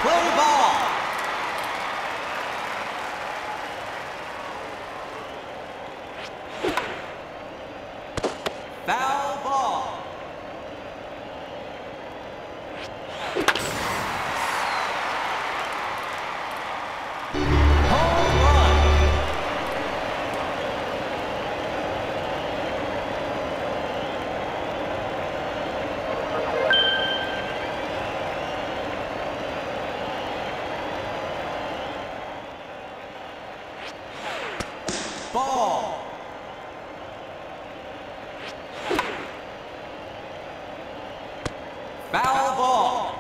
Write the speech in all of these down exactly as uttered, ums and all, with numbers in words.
Play ball. Foul ball. Home run. Ball. Foul ball.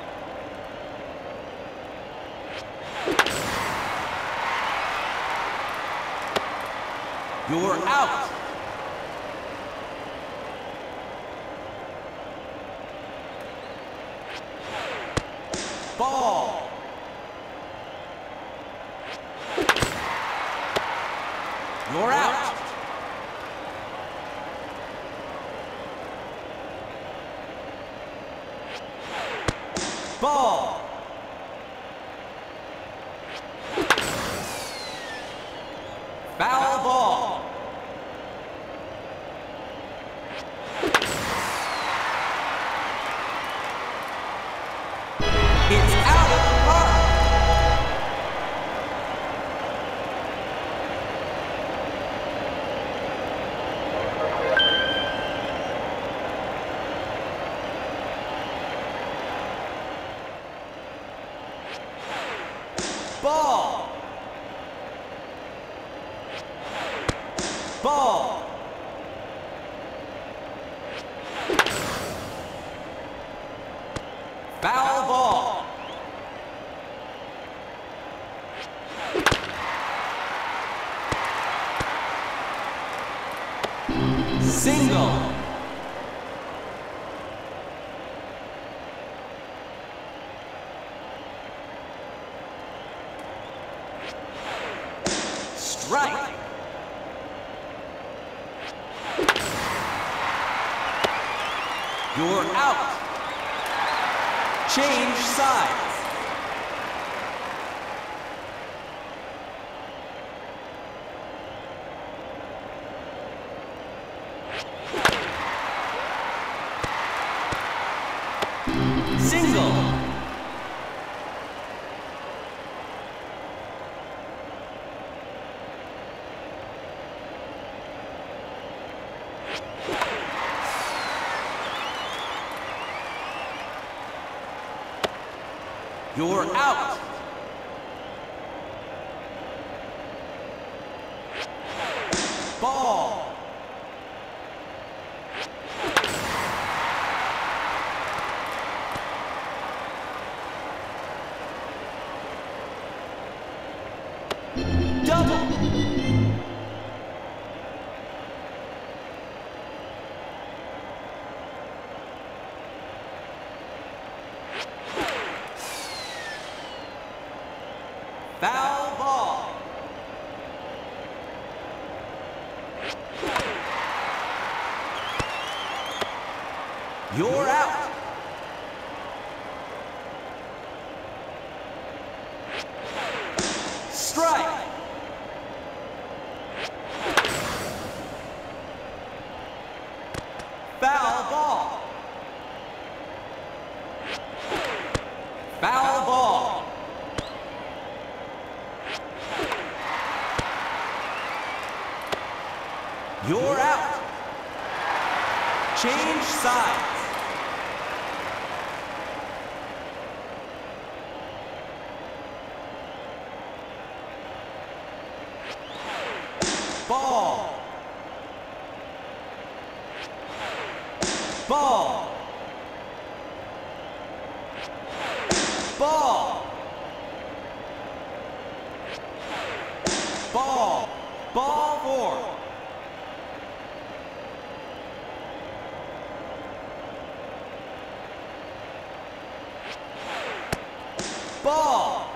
You're out. Ball. You're out. Ball. Foul ball. It's out of the park. Ball. Ball. Foul ball. Single. Strike. You're out. Change sides. Single. You're out. Ball. Double. Foul ball. You're out. Strike. Foul ball. Foul ball. You're out. Change sides. Ball. Ball. Ball. Ball. Ball four. Ball.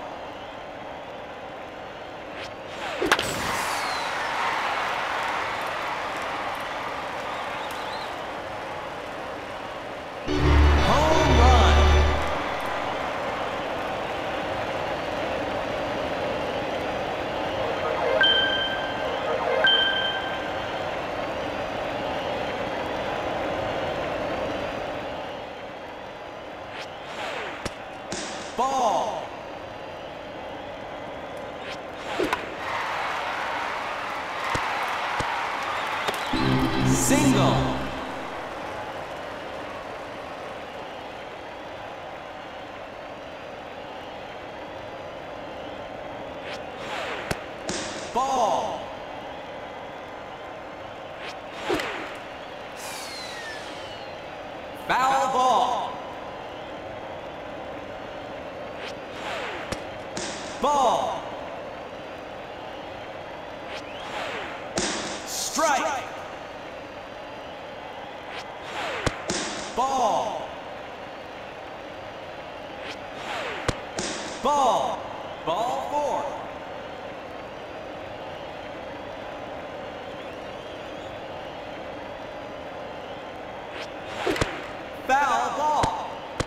Home run. Ball. Single. Ball. Foul ball. Ball. Strike. Ball. Ball. Ball four. Foul ball.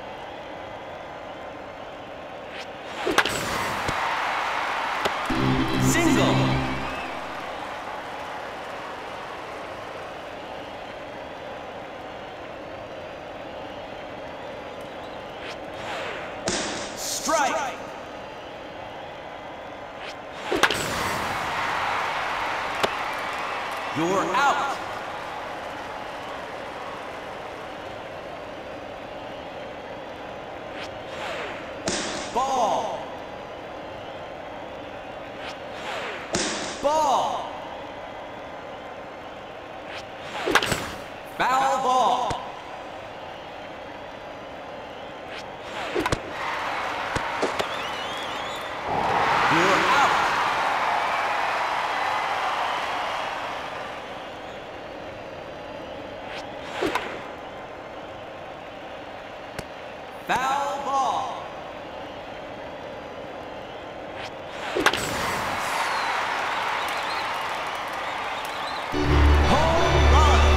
Single. Strike. You're out. Ball. Ball. Foul ball. You're out. Foul ball. Home run.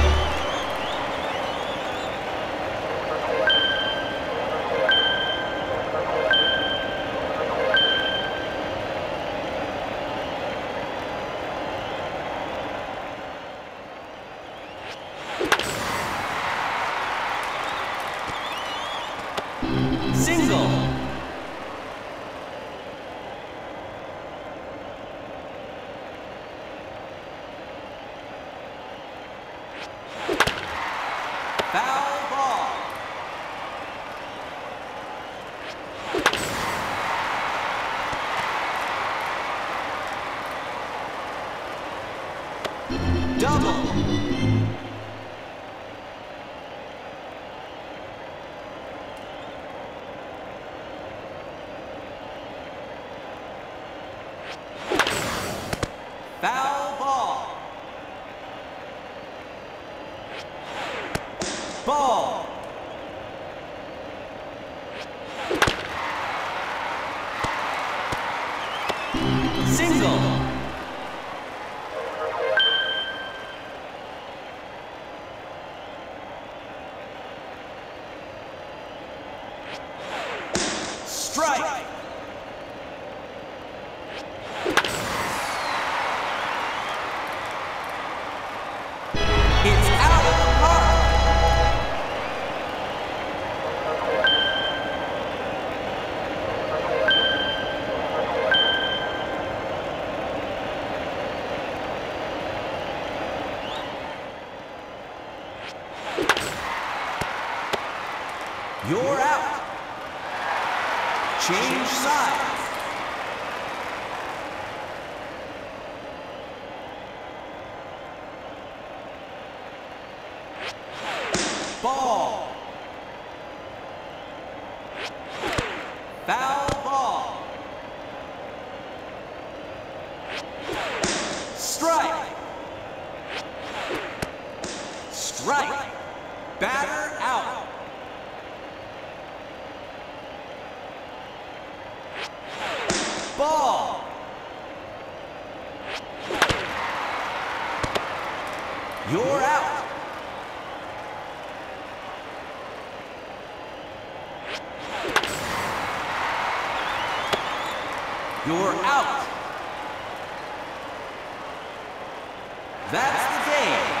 Single. Foul ball. Double. Foul ball. Ball. Single. Strike. It's out of the park. You're out. Change sides. Ball. Foul ball. Strike. Strike. Batter out. Ball. You're out. You're out. That's the game.